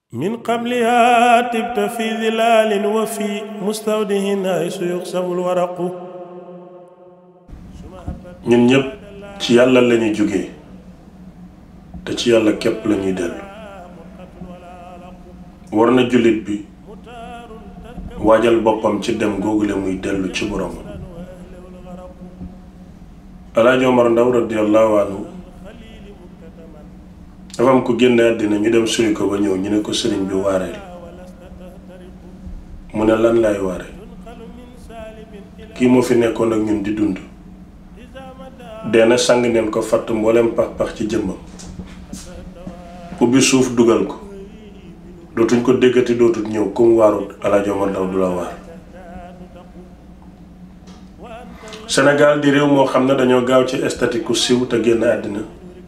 من قبلها تبت في ظلال وفي مستودع حيث يخسف الورق. ñun ñëpp ci yàlla lañuy jóge te ci yàlla képp lañuy dellu. war na jullit bi waajal boppam ci dem googule muy dellu ci borom. Alaaji Omar Ndaw radiyallahu anhu dafa am ko génn àddina ñu dem suri ko ba ñëw ñu ne ko sëriñ bi waareel mu ne lan laay waare kii moo fi nekkoon ak ñun di dund deena sang neen ko fatt mboolem pax-pax ci jëmmam ubbi suuf dugal ko dootuñ ko déggati dootut ñëw comme waarut Alaaji Omar Ndaw du la waar. Sénégal di réew moo xam ne dañoo gaaw ci esthétique ku siw te génn àddina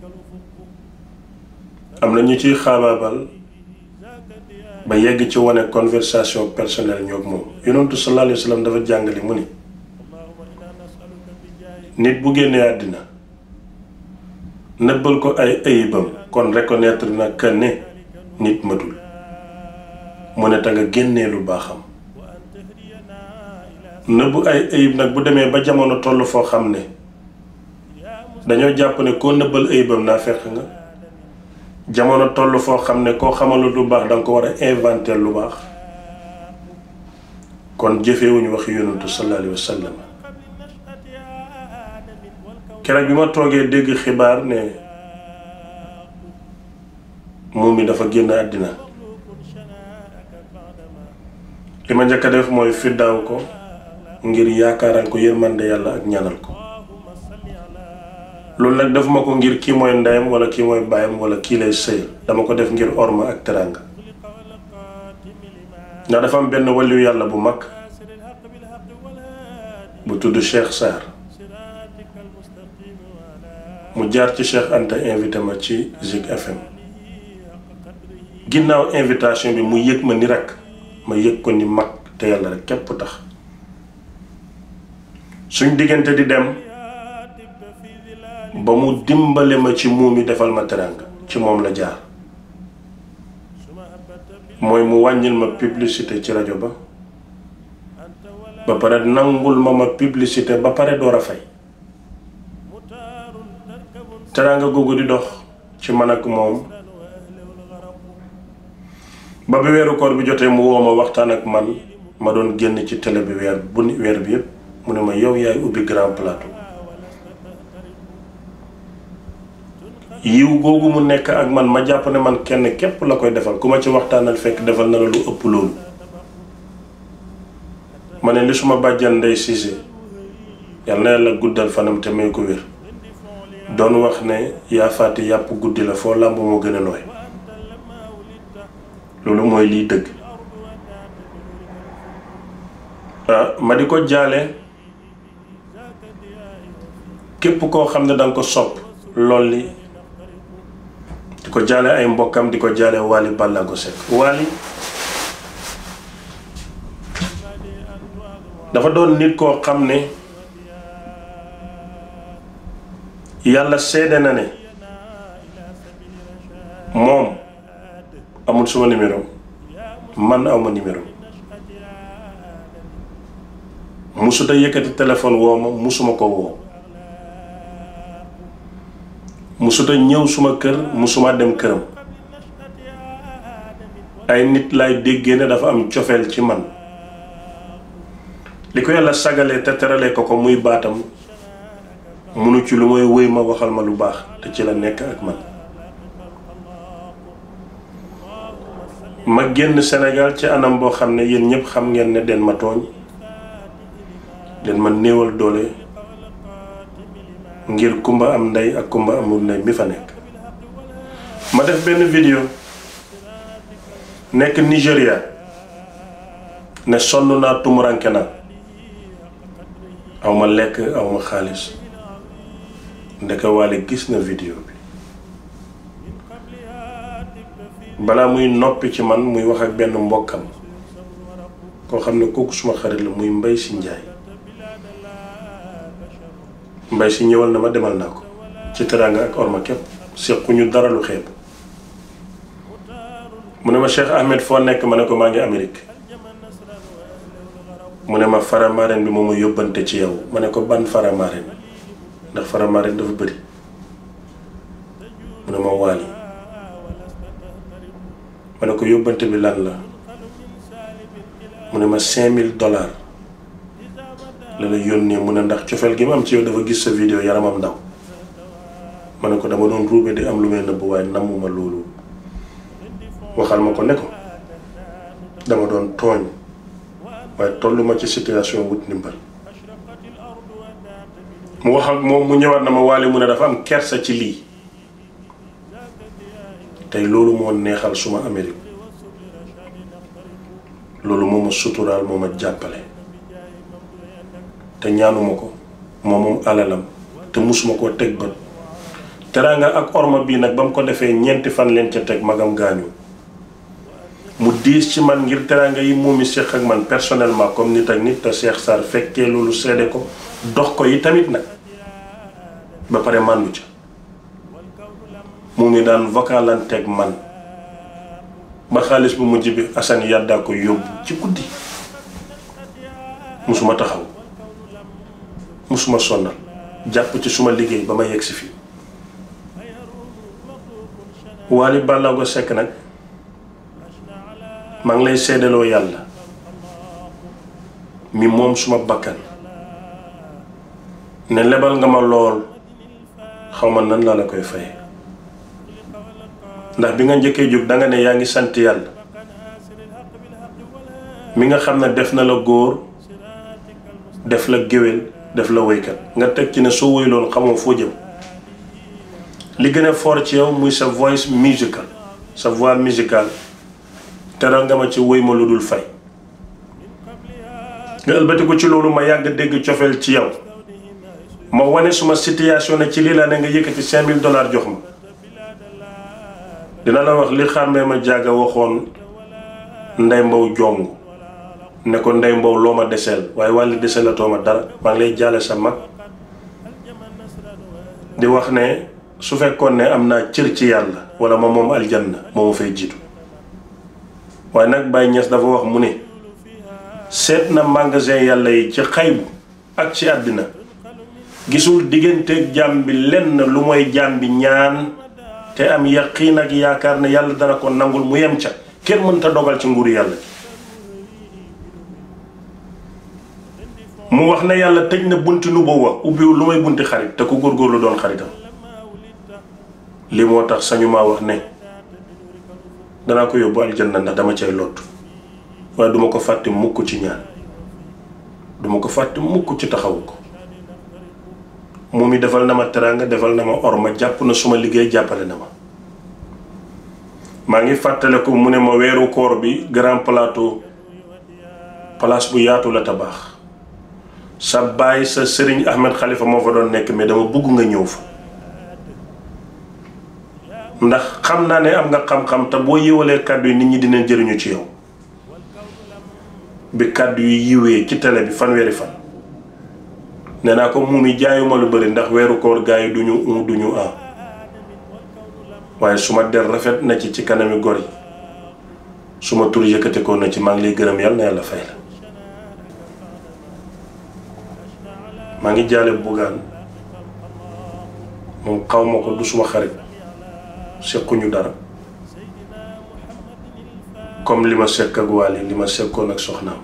am na ñu ciy xaabaabal ba yegg ci wane conversation personnelle ñoog moom. Yonentu sallallahu alayhi wa sallam dafa jàngale mu ni nit bu génnee àddina nëbbal ko ay ayibam kon reconnaître na que ne nit matul mu ne ta nga génnee lu baaxam. nëbbu ay ayib nag bu demee ba jamono toll foo xam ne dañoo jàpp ne koo nëbbal ayibam naa fekk nga. jamono toll foo xam ne koo xamalu lu baax danga ko war a inventer lu baax kon jëfewuñu waxi yonentu sallallahu alayhi wa sallam. keroog bi ma toogee dégg xibaar ne moom mi dafa génn àddina li ma njëkk a def mooy fiddaaw ko ngir yaakaaral ko yërmande yàlla ak ñaanal ko. loolu nag defuma ko ngir kii mooy ndeyam wala kii mooy baayam wala kii lay sëy dama ko def ngir orma ak teraanga ndax dafa am benn waliyu yàlla bu mag bu tudd Cheikh Sarr mu jaar ci Cheikh Anta invité ma ci Zik FM ginnaaw invitation bi mu yëg ma ni rek ma yëg ko ni mag te yàlla rek képp tax suñ diggante di dem ba mu dimbale ma ci muumi defal ma teraanga ci moom la jaar mooy mu wàññil ma publicité ci rajo ba pare nangul ma publicité ba pare door a fay teraanga googu di dox ci man ak moom ba bi weeru koor bi jotee mu woo ma waxtaan ak man ma doon génn ci télé bi weer bi yépp mu ne ma yow yaay ubbi grand plateau. yiw googu mu nekk ak man ma jàpp ne man kenn képp la koy defal ku ma ci waxtaanal fekk defal na la lu ëpp loolu ma ne li suma bàjjan Ndey Siise yal na yàlla guddal fanam te may ko wér doon wax ne yaa fàtte yàpp guddi la foo làmb moo gën a nooy loolu mooy liy dëgg. ma di ko jaale képp koo xam ne danga ko sopp lool li di ko jaale ay mbokkam di ko jaale Wally Ballago Seck. Wally dafa doon nit koo xam ne yàlla seede na ne moom amul suma numéro man awma numéro musuta yëkkati téléphone woo ma musuma ko woo musuta ñëw suma kër musuma dem këram ay nit lay déggee ne dafa am cofeel ci man li ko yàlla sagalee te teralee ko muy baatam munu ci lu mooy wéy ma waxal ma lu baax te ci la nekk ak man. ma génn Sénégal ci anam boo xam ne yéen ñëpp xam ngeen ne den ma tooñ den ma néewal doole ngir kumba am ndey ak kumba amul ndey mi fa nekk. ma def benn vidéo nekk Nigéria ne sonn naa tumuranke na aw ma lekk aw ma xaalis ndeka Wally gis na vidéo bi balaa muy noppi ci man muy wax ak benn mbokkam koo xam ne kooku suma xarit la muy Mbay Si Njaay. Mbay Si ñëwal na ma demal naa ko ci teraanga ak orma képp séquñu dara lu xeeb mu ne ma Cheikh Ahmed foo nekk ma ne ko maa ngi Amérique mu ne ma Faramareen bi moo ma yóbbante ci yow ma ne ko ban Faramareen ndax Faramareen dafa bëri mu ne ma Waly ma ne ko yóbbante bi lan la mu ne ma $5000 la la yónnee mu ne ndax cofeel gi ma am ci yow dafa gis sa vidéo yaramam ndaw ma ne ko dama doon ruube di am lu may nëbb waaye nammuma loolu waxal ma ko ne ko dama doon tooñ waaye tollu ma ci situation wut ndimbal mu wax ak moom mu ñëwaat na ma Waly mu ne dafa am kersa ci lii tey loolu moo neexal suma Amérique loolu moo ma suturaal moo ma jàppale te ñaanuma ko moom alalam te musuma koo teg bët teraanga ak orma bii nag ba mu ko defee ñeenti fan leen ca teg magam gaañu mu diis ci man ngir teraanga yi moomi séq ak man personnellement comme nit ak nit te Cheikh Sarr fekkee loolu seede ko dox ko yi tamit nag ba pare màndu ca mu ngi daan vocalanteeg man ba xaalis bu mujj bi Assane yàddaa ko yóbbu ci guddi musuma taxaw musuma sonnal jàpp ci suma liggéey ba ma yegg si fii Waly Ballago Seck nag maa ngi lay seedaloo yàlla mi moom suma bakkan ne lebal nga ma lool xaw ma nan laa la koy fay ndax bi nga njëkkee jóg danga ne yaa ngi sant yàlla mi nga xam ne def na la góor def la géwél def la woykat nga teg ci ne soo woyloon xamoo foo jëm li gën a fort ci yow muy sa voice musical sa voix musicale teral nga ma ci woy ma lu dul fay nga ëlbati ko ci loolu ma yàgg dégg cofeel ci yow ma wane suma situation ne ci lii laa ne nga yëkkati $5000 jox ma dina la wax li xàmmee ma jàgga waxoon Ndey Mbow jong ne ko Ndey Mbow loo ma deseel waaye wàlli deseelatoo ma dara maa ngi lay jaale sa mag di wax ne su fekkoon ne am naa cër ci yàlla wala ma moom aljanna moo ma fay jiitu waaye nag Baye Niass dafa wax mu ne seet na magasin yàlla yi ci xaybu ak ci àddina gisul digganteeg jaam bi lenn lu mooy jaam bi ñaan te am yaqiin ak yaakaar ne yàlla dana ko nangul mu yem ca kenn mënta dogal ci nguuru yàlla mu wax ne yàlla tëj na bunti nu boobu ubbiwul lu may bunti xarit te ku góorgóorlu doon xaritam li moo tax sañu maa wax ne danaa ko yóbbu aljanna ndax dama cay lott waaye duma ko fàtte mukk ci ñaan duma ko fàtte mukk ci taxawu ko moom i defal na ma teraanga defal na ma orma jàpp na suma liggéey jàppale na ma maa ngi fàttale ko mu ne ma weeru koor bi Grand Plateau place bu yaatu la tabaax sa baay sa sëriñ Ahmed Khalifa moo fa doon nekk mais dama bugg nga ñëw fa ndax xam naa ne am nga xam-xam te boo yiwalee kàddu yi nit ñi dinañ jëriñu ci yow bi kàddu yi yiwee ci télé bi fanweeri fan nee naa ko mu mi jaayuma lu bëri ndax weeru koor gaa yi duñu waaye suma der rafet na ci kanami gor yi suma tur yëkkate ko na ci maa ngi lay gërëm yàlla na yàlla fay la maa ngi jaale Bougane moom xaw ma ko du suma xarit sekkuñu dara comme li ma sekk ak Waly li ma sekkoon ak soxnaam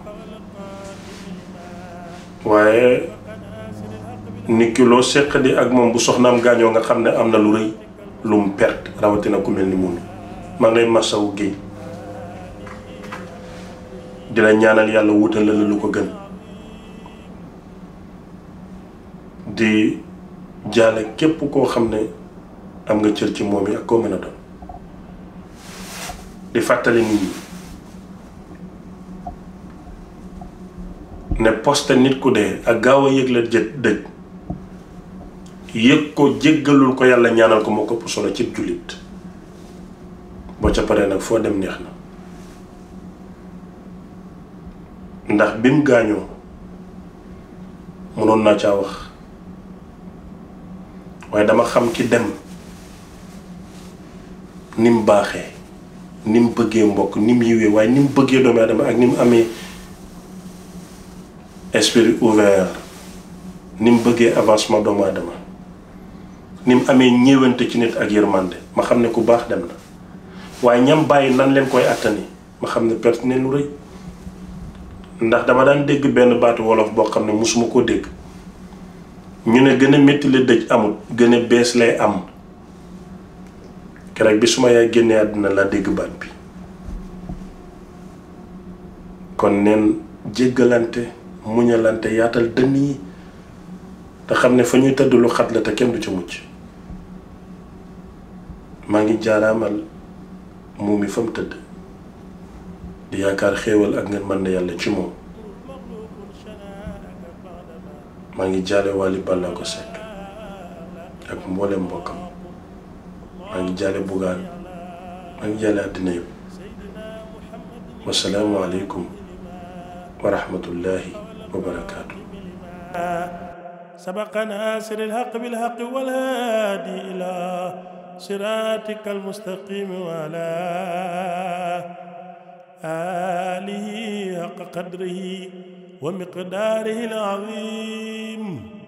waaye nit ki loo sekk di ak moom bu soxnaam gaañoo nga xam ne am na lu rëy lu mu perte rawatina ku mel ni mun maa ngi lay masawu géey di la ñaanal yàlla wutal la lu ko gën di jaale képp koo xam ne am nga cër ci moom yi ak koo mën a doon di fàttali nit ñi ne poste nit ku dee ak gaaw a yëg la dëj yëg ko jéggalul ko yàlla ñaanal ko moo ko ëpp solo ci jullit boo ca paree nag foo dem neex na ndax bi mu gaañoo mënoon naa caa wax waaye dama xam ki dem ni mu baaxee ni mu bëggee mbokk ni mu yiwee waaye ni mu bëggee doomu aadama ak ni mu amee esprit ouvert ni mu bëggee avancement doomu aadama ni mu amee ñëwante ci nit ak yërmande ma xam ne ku baax dem na waaye ñam bàyyi nan leen koy attani ma xam ne perte ne lu rëy ndax dama daan dégg benn baatu wolof boo xam ne musuma koo dégg ñu ne gën a métti la dëj amul gën a bees lay am keroog bi suma yaay génnee àddina laa dégg baat bi kon neen jéggalante muñalante yaatal dënn yi te xam ne fa ñuy tëdd lu xat la te kenn du ca mucc maa ngi jaaraamal mu mi fa mu tëdd di yaakaar xéewal ak ngeen mën na yàlla ci moom maa ngi jaale Wally Ballago Seck ak mboolem mbokkam maa ngi jaale Bougane maa ngi jaale àddina yëpp wasalaamu aleykum wa rahmatullahi wa barakaatu. سبق ناصر الحق بالحق والهادي إلى صراطك المستقيم وعلى آله حق قدره ومقداره العظيم.